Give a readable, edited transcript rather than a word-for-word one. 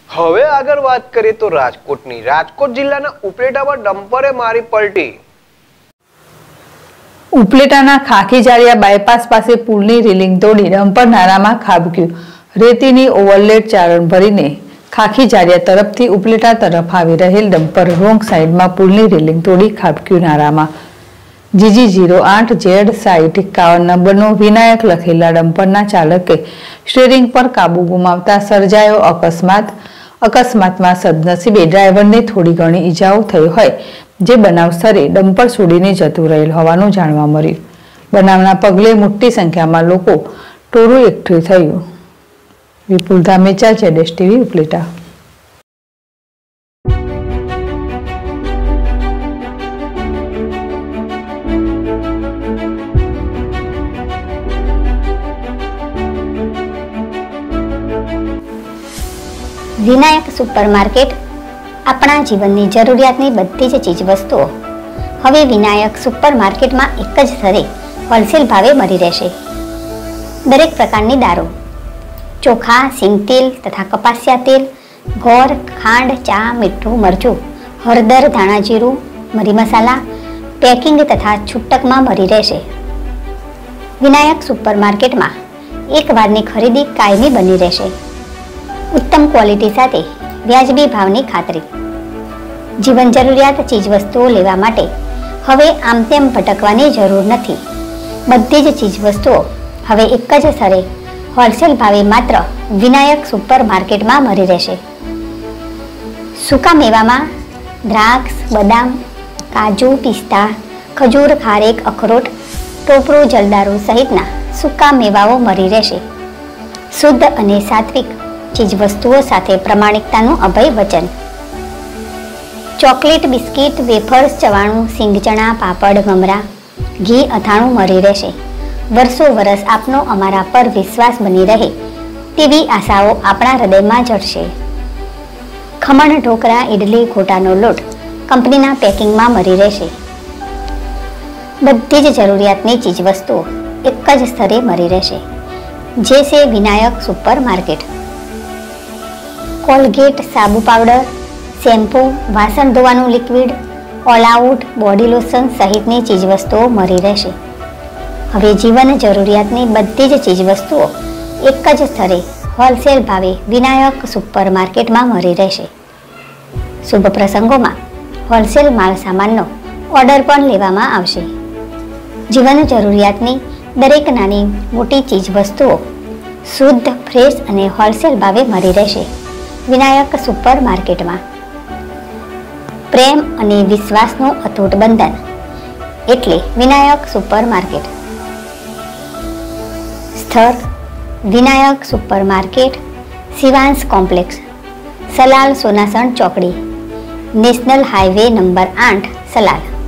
હવે આગળ વાત કરીએ તો રાજકોટની રાજકોટ જિલ્લાના ઉપલેટામાં ડમ્પરે મારી પલટી। ઉપલેટાના ખાખીજારિયા બાયપાસ પાસે પુલની રેલિંગ તોડી ડમ્પર નારામાં ખાબક્યું। રેતીની ઓવરલેડ ચારણ ભરીને ખાખીજારિયા તરફથી ઉપલેટા તરફ આવી રહેલ ડમ્પર રોંગ સાઈડમાં પુલની રેલિંગ તોડી ખાબક્યું નારામાં। GG08Z સાઈટ 51 નંબરનો વિનાયક લખેલા ડમ્પરના ચાલકે સ્ટીયરિંગ પર કાબુ ગુમાવતા સર્જાયો અકસ્માત। અકસ્માતમાં સદનસીબે ડ્રાઈવરને થોડી ઘણી ઈજાઓ થઈ હોય જે બનાવ સ્થળે ડમ્પર છોડીને જતું રહેલ હોવાનું જાણવા મળ્યું। બનાવના પગલે મોટી સંખ્યામાં લોકો ટોળું એકઠું થયું। Vipul Dhamecha, ZS TV, Upleta. Vinayak supermarket આપણા જીવનની જરૂરિયાતની બધી જ ચીજવસ્તુઓ હવે વિનાયક સુપરમાર્કેટમાં એક જ સ્થળે હોલસેલ ભાવે મળી રહેશે। દરેક પ્રકારની દારૂ, ચોખા, સિંગતેલ તથા કપાસિયા તેલ, ગોળ, ખાંડ, ચા, મીઠું, મરચું, હળદર, ધાણા જીરું, મરી મસાલા પેકિંગ તથા છૂટકમાં મળી રહેશે। વિનાયક સુપરમાર્કેટમાં એક વારની ખરીદી કાયમી બની રહેશે। ઉત્તમ ક્વોલિટી સાથે વ્યાજબી ભાવની ખાતરી। જીવન જરૂરિયાત ચીજવસ્તુઓ લેવા માટે હવે આમ તેમ ભટકવાની જરૂર નથી। બધી જ ચીજવસ્તુઓ હવે એક જ સ્થળે હોલસેલ ભાવે માત્ર વિનાયક સુપરમાર્કેટમાં મળી રહેશે। સૂકા મેવામાં દ્રાક્ષ, બદામ, કાજુ, પિસ્તા, ખજૂર, ખારેક, અખરોટ, ટોપરું, જલદારુ સહિતના સૂકા મેવાઓ મળી રહેશે। શુદ્ધ અને સાત્વિક ચીજવસ્તુઓ સાથે પ્રમાણિકતાનું અભય વચન। ચોકલેટ, બિસ્કિટ, વેફર્સ, ચવાણું, સિંગચણા, પાપડ, મમરા, ઘી, અથાણું મળી રહેશે। વર્ષો વર્ષ આપનો અમારા પર વિશ્વાસ બની રહે તેવી આશાઓ આપણા હૃદયમાં જડશે। ખમણ, ઢોકળા, ઇડલી, ગોટાનો લોટ કંપનીના પેકિંગમાં મળી રહેશે। બધી જ જરૂરિયાતની ચીજવસ્તુઓ એક જ સ્થળે મળી રહેશે, જે છે વિનાયક સુપરમાર્કેટ। કોલગેટ, સાબુ પાવડર, શેમ્પૂ, વાસણ ધોવાનું liquid, all out, body lotion સહિતની ચીજવસ્તુઓ મળી રહેશે। હવે જીવન જરૂરિયાતની બધી જ ચીજવસ્તુઓ એક જ સ્થળે હોલસેલ ભાવે વિનાયક સુપરમાર્કેટમાં મળી રહેશે। શુભ પ્રસંગોમાં હોલસેલ માલ સામાનનો ઓર્ડર પણ લેવામાં આવશે। જીવન જરૂરિયાતની દરેક નાની મોટી ચીજવસ્તુઓ શુદ્ધ, ફ્રેશ અને હોલસેલ ભાવે મળી રહેશે વિનાયક સુપરમાર્કેટમાં। પ્રેમ અને વિશ્વાસનું અતૂટ બંધન એટલે વિનાયક સુપરમાર્કેટ। સ્થળ વિનાયક સુપરમાર્કેટ, શિવાંશ કોમ્પ્લેક્સ, સલાલ સોનાસણ ચોકડી, નેશનલ હાઈવે નંબર 8, સલાલ।